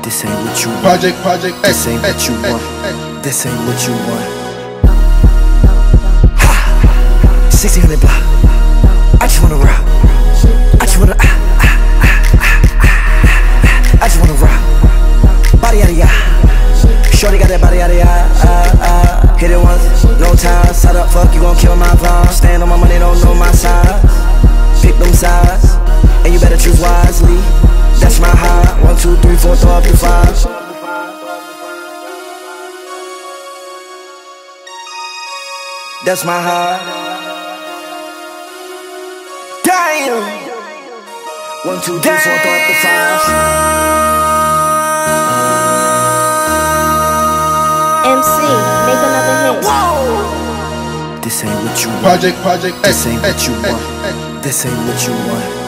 This ain't what you want. Project. This ain't what you want. This ain't what you want. Ha! 1600 block. I just wanna rock. I just wanna I just wanna rock. Body out of ya. Shorty got that body out of ya. Hit it once, no time. Side up, fuck, you gon' kill my vibe. Stand on my money, don't know my size. Pick them sides, and you better choose wisely. That's my high. 1, 2, 3, 4, throw up your 5. That's my high. Damn. 1, 2, 3, 4, throw up the 5. MC, make another hit. Whoa. This ain't what you want. Project. This ain't what you want. This ain't what you want.